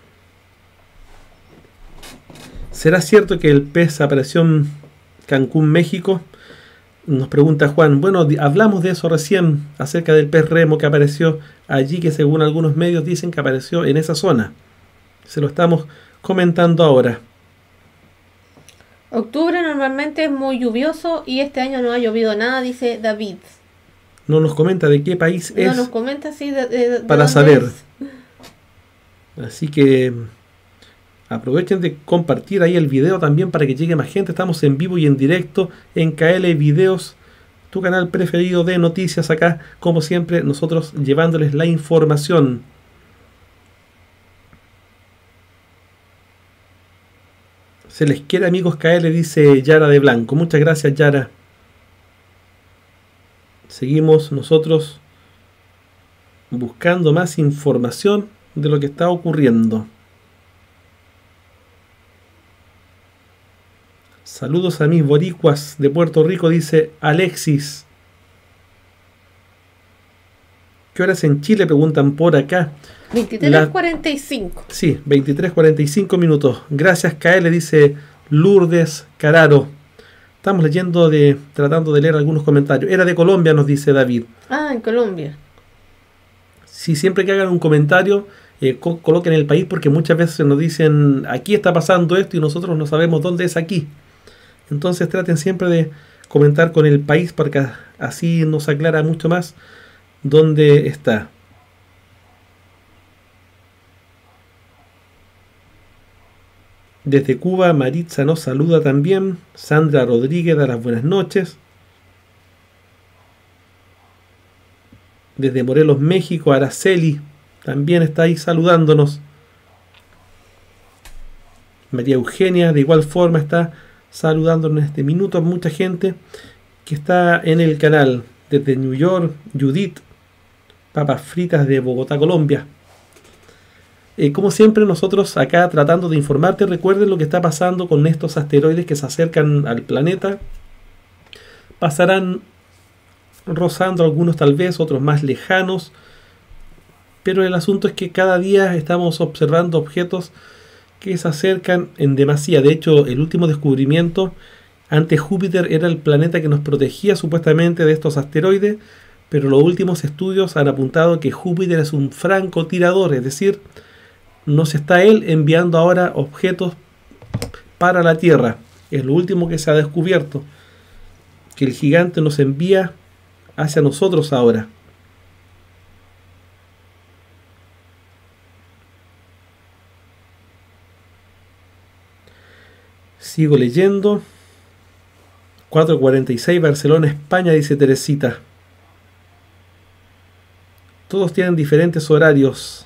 ¿Será cierto que el pez apareció en Cancún, México? Nos pregunta Juan. Bueno, hablamos de eso recién, acerca del pez remo que apareció allí, que según algunos medios dicen que apareció en esa zona. Se lo estamos comentando ahora. Octubre normalmente es muy lluvioso y este año no ha llovido nada, dice David. No nos comenta de qué país es. No nos comenta, sí, para saber. Así que aprovechen de compartir ahí el video también para que llegue más gente. Estamos en vivo y en directo en KL Videos, tu canal preferido de noticias acá, como siempre, nosotros llevándoles la información. Se les quiere, amigos KL, dice Yara de Blanco. Muchas gracias, Yara. Seguimos nosotros buscando más información de lo que está ocurriendo. Saludos a mis boricuas de Puerto Rico, dice Alexis. ¿Qué horas en Chile? Preguntan por acá. 23:45. Sí, 23:45 minutos. Gracias, KL, dice Lourdes Cararo. Estamos tratando de leer algunos comentarios. Era de Colombia, nos dice David. Ah, en Colombia. Si siempre que hagan un comentario, coloquen el país, porque muchas veces nos dicen aquí está pasando esto y nosotros no sabemos dónde es aquí. Entonces traten siempre de comentar con el país para que así nos aclara mucho más dónde está. Desde Cuba, Maritza nos saluda también. Sandra Rodríguez da las buenas noches. Desde Morelos, México, Araceli también está ahí saludándonos. María Eugenia de igual forma está saludándonos en este minuto. Mucha gente que está en el canal. Desde New York, Judith, papas fritas de Bogotá, Colombia. Como siempre, nosotros acá tratando de informarte. Recuerden lo que está pasando con estos asteroides que se acercan al planeta. Pasarán rozando algunos tal vez, otros más lejanos. Pero el asunto es que cada día estamos observando objetos que se acercan en demasía. De hecho, el último descubrimiento, antes Júpiter era el planeta que nos protegía supuestamente de estos asteroides, pero los últimos estudios han apuntado que Júpiter es un francotirador, es decir, nos está él enviando ahora objetos para la Tierra. Es lo último que se ha descubierto, que el gigante nos envía hacia nosotros ahora. Sigo leyendo. 4:46 Barcelona, España, dice Teresita. Todos tienen diferentes horarios.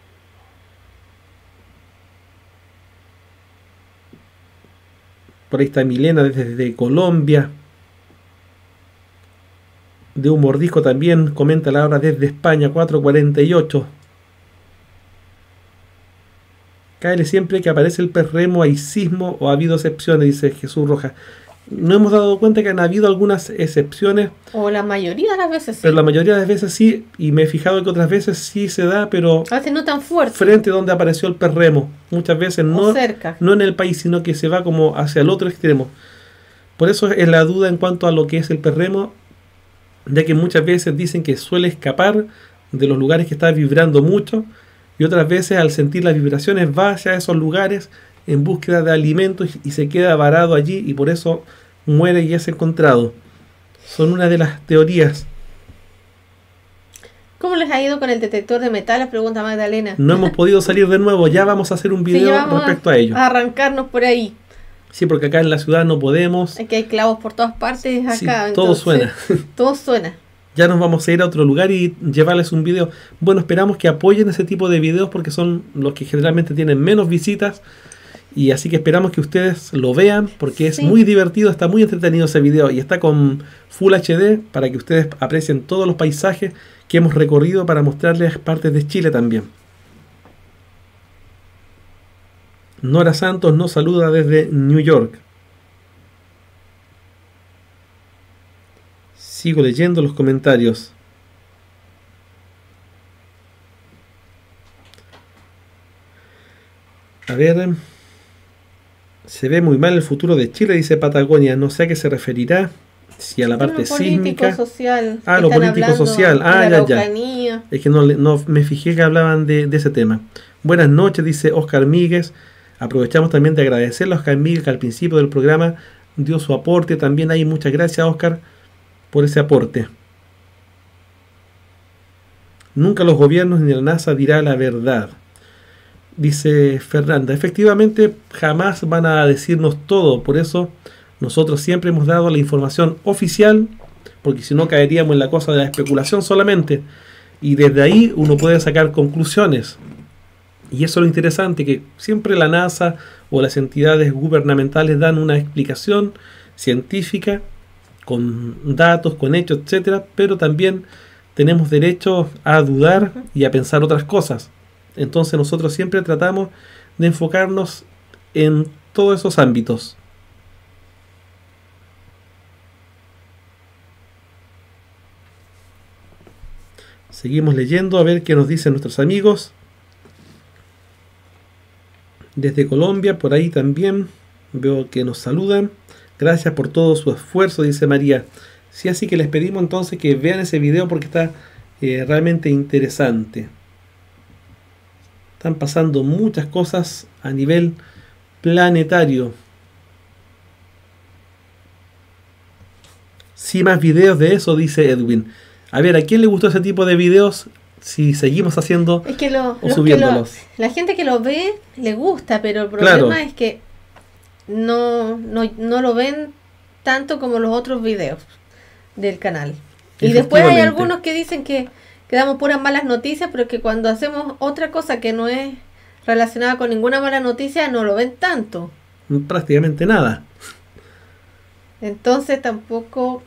Por ahí está Milena desde Colombia. De un mordisco también comenta la hora desde España, 4:48. Cáele siempre que aparece el pez remo, hay sismo o ha habido excepciones, dice Jesús Rojas. No hemos dado cuenta que han habido algunas excepciones. O la mayoría de las veces sí. Pero la mayoría de las veces sí, y me he fijado que otras veces sí se da, pero a veces no tan fuerte. Frente a donde apareció el pez remo. Muchas veces no, cerca. No en el país, sino que se va como hacia el otro extremo. Por eso es la duda en cuanto a lo que es el pez remo, ya que muchas veces dicen que suele escapar de los lugares que está vibrando mucho, y otras veces al sentir las vibraciones va hacia esos lugares en búsqueda de alimentos y se queda varado allí y por eso muere y es encontrado. Son una de las teorías. ¿Cómo les ha ido con el detector de metales? Pregunta Magdalena. No hemos podido salir de nuevo, ya vamos a hacer un video respecto a ello. A arrancarnos por ahí. Sí, porque acá en la ciudad no podemos. Aquí hay clavos por todas partes acá. Sí, todo suena. Todo suena. Ya nos vamos a ir a otro lugar y llevarles un video. Bueno, esperamos que apoyen ese tipo de videos porque son los que generalmente tienen menos visitas. Y así que esperamos que ustedes lo vean porque es muy divertido, está muy entretenido ese video. Y está con Full HD para que ustedes aprecien todos los paisajes que hemos recorrido para mostrarles partes de Chile también. Nora Santos nos saluda desde New York. Sigo leyendo los comentarios. A ver. Se ve muy mal el futuro de Chile, dice Patagonia. No sé a qué se referirá. Si a la parte sísmica. Social, lo político-social. Ya. Es que no me fijé que hablaban de ese tema. Buenas noches, dice Oscar Míguez. Aprovechamos también de agradecerle a Oscar Míguez que al principio del programa dio su aporte. También ahí muchas gracias, Oscar, por ese aporte. Nunca los gobiernos ni la NASA dirá la verdad, dice Fernanda. Efectivamente, jamás van a decirnos todo. Por eso nosotros siempre hemos dado la información oficial, porque si no caeríamos en la cosa de la especulación solamente. Y desde ahí uno puede sacar conclusiones. Y eso es lo interesante, que siempre la NASA o las entidades gubernamentales dan una explicación científica, con datos, con hechos, etcétera, pero también tenemos derecho a dudar y a pensar otras cosas. Entonces nosotros siempre tratamos de enfocarnos en todos esos ámbitos. Seguimos leyendo a ver qué nos dicen nuestros amigos. Desde Colombia, por ahí también. Veo que nos saludan. Gracias por todo su esfuerzo, dice María. Sí, así que les pedimos entonces que vean ese video porque está realmente interesante. Están pasando muchas cosas a nivel planetario. Sí, más videos de eso, dice Edwin. A ver, ¿a quién le gustó ese tipo de videos? Si seguimos haciendo Es que o subiéndolos. la gente que lo ve le gusta, pero el problema es que no lo ven tanto como los otros videos del canal. Y después hay algunos que dicen que damos puras malas noticias, pero que cuando hacemos otra cosa que no es relacionada con ninguna mala noticia, no lo ven tanto. Prácticamente nada. Entonces tampoco...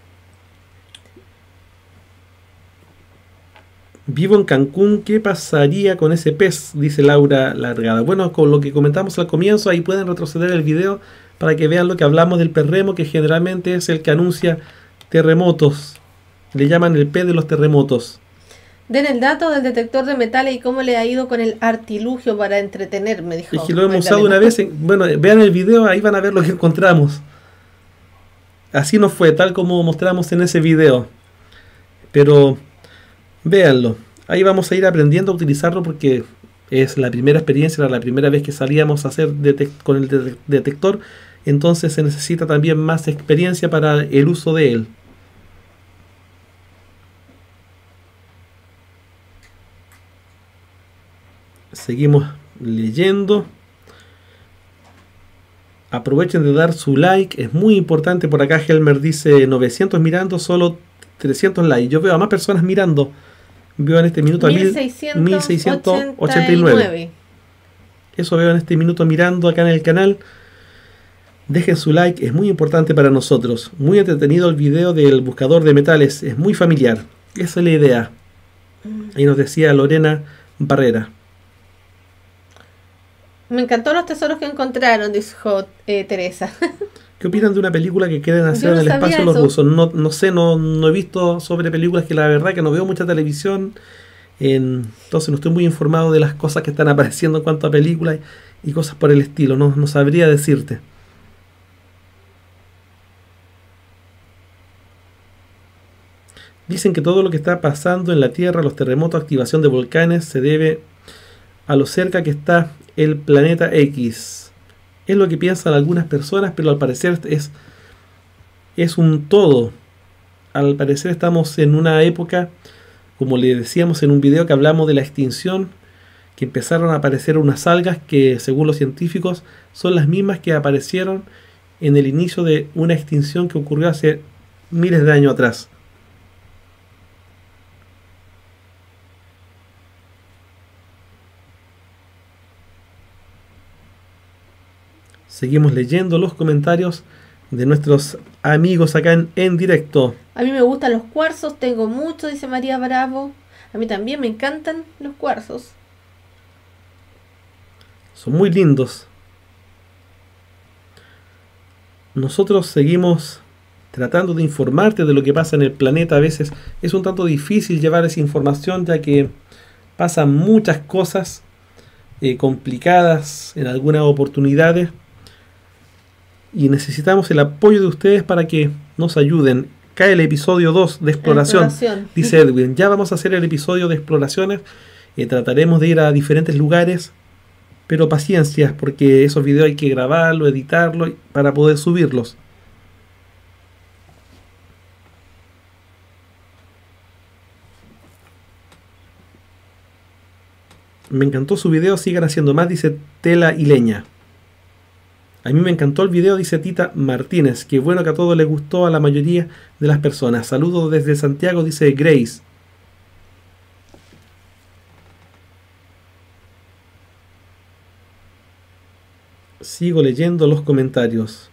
Vivo en Cancún, ¿qué pasaría con ese pez? Dice Laura Largada. Bueno, con lo que comentamos al comienzo, ahí pueden retroceder el video para que vean lo que hablamos del perremo, que generalmente es el que anuncia terremotos. Le llaman el pez de los terremotos. Den el dato del detector de metales y cómo le ha ido con el artilugio para entretenerme, dijo. Es que lo hemos usado una vez. Bueno, vean el video, ahí van a ver lo que encontramos. Así nos fue, tal como mostramos en ese video. Pero véanlo. Ahí vamos a ir aprendiendo a utilizarlo porque es la primera experiencia, era la primera vez que salíamos a hacer con el detector. Entonces se necesita también más experiencia para el uso de él. Seguimos leyendo. Aprovechen de dar su like, es muy importante. Por acá Helmer dice 900 mirando, solo 300 likes. Yo veo a más personas mirando. Veo en este minuto a 1689. Eso veo en este minuto mirando acá en el canal. Dejen su like, es muy importante para nosotros. Muy entretenido el video del buscador de metales, es muy familiar. Esa es la idea. Ahí nos decía Lorena Barrera. Me encantó los tesoros que encontraron, dijo Teresa. ¿Qué opinan de una película que quieren hacer en el espacio los rusos? No sé, no he visto sobre películas, que la verdad que no veo mucha televisión. Entonces no estoy muy informado de las cosas que están apareciendo en cuanto a películas y cosas por el estilo. No sabría decirte. Dicen que todo lo que está pasando en la Tierra, los terremotos, activación de volcanes, se debe a lo cerca que está el planeta X. Es lo que piensan algunas personas, pero al parecer es un todo. Al parecer estamos en una época, como le decíamos en un video que hablamos de la extinción, que empezaron a aparecer unas algas que, según los científicos, son las mismas que aparecieron en el inicio de una extinción que ocurrió hace miles de años atrás. Seguimos leyendo los comentarios de nuestros amigos acá en directo. A mí me gustan los cuarzos, tengo muchos, dice María Bravo. A mí también me encantan los cuarzos. Son muy lindos. Nosotros seguimos tratando de informarte de lo que pasa en el planeta. A veces es un tanto difícil llevar esa información, ya que pasan muchas cosas complicadas en algunas oportunidades. Y necesitamos el apoyo de ustedes para que nos ayuden. Cae el episodio 2 de exploración, dice Edwin. Ya vamos a hacer el episodio de exploraciones. Trataremos de ir a diferentes lugares. Pero paciencia, porque esos videos hay que grabarlo, editarlo para poder subirlos. Me encantó su video, sigan haciendo más, dice Tela y Leña. A mí me encantó el video, dice Tita Martínez. Qué bueno que a todos les gustó, a la mayoría de las personas. Saludos desde Santiago, dice Grace. Sigo leyendo los comentarios.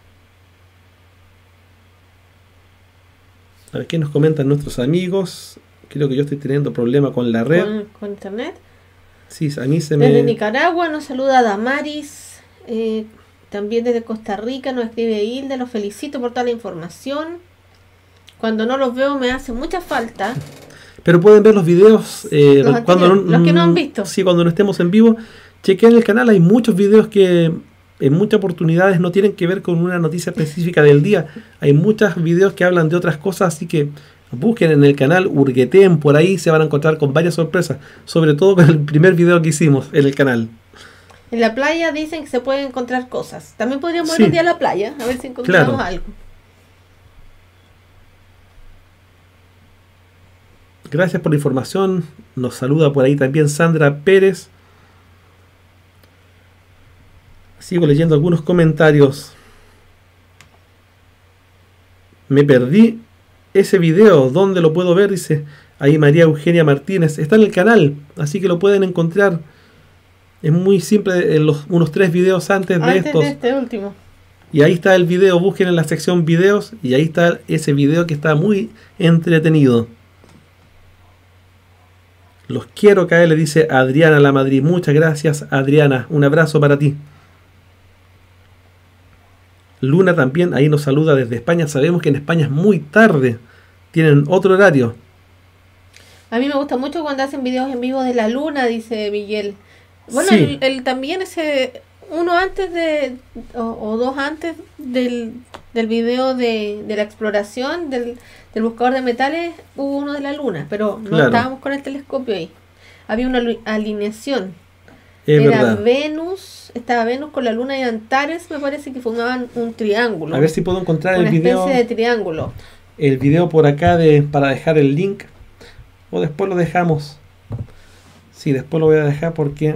A ver qué nos comentan nuestros amigos. Creo que yo estoy teniendo problema con la red. ¿Con internet? Sí, a mí se Desde Nicaragua nos saluda Damaris. También desde Costa Rica nos escribe Hilda, los felicito por toda la información. Cuando no los veo me hace mucha falta. Pero pueden ver los videos los que no han visto. Sí, cuando no estemos en vivo. Chequen el canal, hay muchos videos que en muchas oportunidades no tienen que ver con una noticia específica del día. Hay muchos videos que hablan de otras cosas, así que busquen en el canal, hurgueteen por ahí, se van a encontrar con varias sorpresas, sobre todo con el primer video que hicimos en el canal. En la playa dicen que se pueden encontrar cosas. También podríamos Sí. ir un día a la playa, a ver si encontramos Claro. algo. Gracias por la información. Nos saluda por ahí también Sandra Pérez. Sigo leyendo algunos comentarios. Me perdí ese video. ¿Dónde lo puedo ver? Dice ahí María Eugenia Martínez. Está en el canal, así que lo pueden encontrar. Es muy simple, en unos 3 videos antes de Antes estos. de este último. Y ahí está el video. Busquen en la sección videos y ahí está ese video que está muy entretenido. Los quiero caer, le dice Adriana La Madrid. Muchas gracias, Adriana. Un abrazo para ti. Luna también ahí nos saluda desde España. Sabemos que en España es muy tarde. Tienen otro horario. A mí me gusta mucho cuando hacen videos en vivo de la luna, dice Miguel. Bueno, Sí. el también ese, uno antes de, o dos antes del video de la exploración del buscador de metales, hubo uno de la luna, pero no Claro. estábamos con el telescopio ahí. Había una alineación. Es Era verdad. Venus, estaba Venus con la luna y Antares, me parece que formaban un triángulo. A ver si puedo encontrar una el video. especie de triángulo. El video por acá para dejar el link. O después lo dejamos. Sí, después lo voy a dejar porque...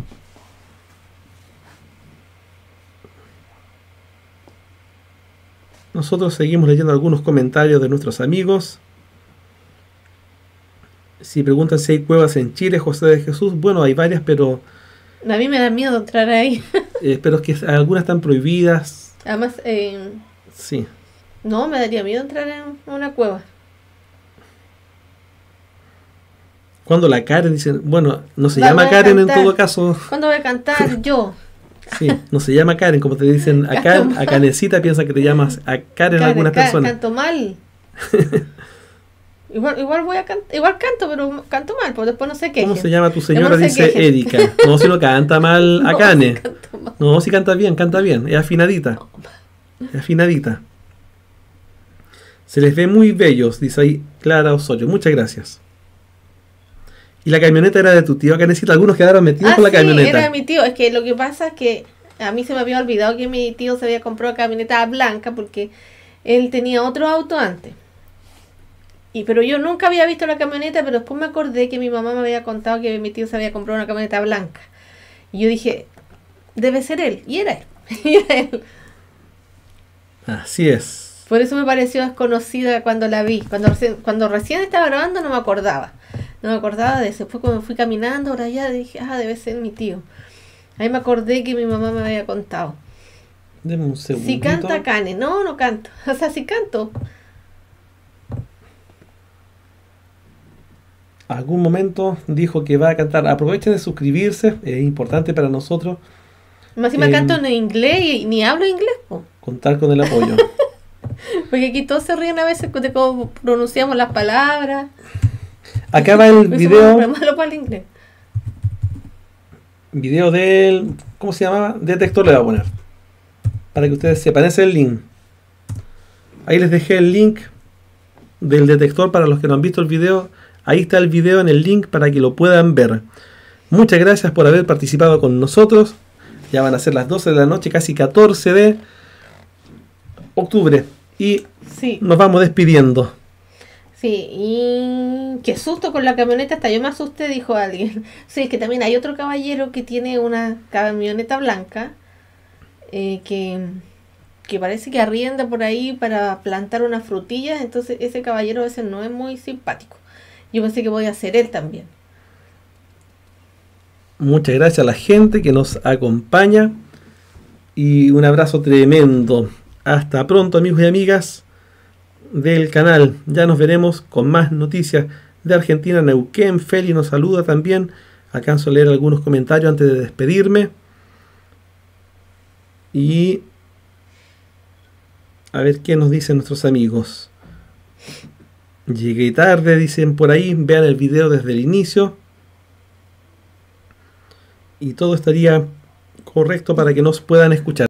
Nosotros seguimos leyendo algunos comentarios de nuestros amigos. Si preguntan si hay cuevas en Chile, José de Jesús, bueno, hay varias, pero A mí me da miedo entrar ahí. pero es que algunas están prohibidas. Además, Sí. no, me daría miedo entrar en una cueva. Cuando la Karen dice, bueno, no se Vamos llama a Karen en cantar. todo caso. ¿Cuándo voy a cantar yo? Sí, no se llama Karen, como te dicen acá, Canto mal. a Canecita piensa que te llamas a Karen algunas personas. Canto mal. igual voy a cantar, igual canto, pero canto mal, pues después no sé qué. ¿Cómo se llama tu señora? No se Dice quejen. Erika. No, si no canta mal a No, Cane. sí canto mal. No, si canta bien, es afinadita. Es afinadita. Se les ve muy bellos, dice ahí Clara Osorio. Muchas gracias. Y la camioneta era de tu tío Canecita. Algunos quedaron metidos con la Sí, camioneta. era de mi tío. Es que lo que pasa es que a mí se me había olvidado que mi tío se había comprado camioneta blanca porque él tenía otro auto antes. Pero yo nunca había visto la camioneta, pero después me acordé que mi mamá me había contado que mi tío se había comprado una camioneta blanca. Y yo dije, debe ser él. Y era él. Y era él. Así es. Por eso me pareció desconocida cuando la vi. Cuando recién estaba grabando no me acordaba. No me acordaba de eso. Después cuando fui caminando por allá dije, debe ser mi tío. Ahí me acordé que mi mamá me había contado. Deme un segundito. Si canta Cane. No canto. O sea, si canto. Algún momento dijo que va a cantar. Aprovechen de suscribirse. Es importante para nosotros Más si me canto en inglés y ni hablo inglés, po. contar con el apoyo. Porque aquí todos se ríen a veces de cómo pronunciamos las palabras. Acá va el Somos video. re malos para el inglés. Video del... ¿Cómo se llamaba? Detector le voy a poner. Para que ustedes sepan. Ese es el link. Ahí les dejé el link del detector para los que no han visto el video. Ahí está el video en el link para que lo puedan ver. Muchas gracias por haber participado con nosotros. Ya van a ser las 12 de la noche, casi 14 de octubre. Y Sí, nos vamos despidiendo. sí. Y qué susto con la camioneta. Hasta yo me asusté, dijo alguien. Sí, es que también hay otro caballero que tiene una camioneta blanca. Que parece que arrienda por ahí para plantar unas frutillas. Entonces ese caballero a veces no es muy simpático. Yo pensé que podía ser él también. Muchas gracias a la gente que nos acompaña. Y un abrazo tremendo. Hasta pronto, amigos y amigas del canal. Ya nos veremos con más noticias de Argentina. Neuquén, Feli nos saluda también. Alcanzo a leer algunos comentarios antes de despedirme. Y a ver qué nos dicen nuestros amigos. Llegué tarde, dicen por ahí. Vean el video desde el inicio. Y todo estaría correcto para que nos puedan escuchar.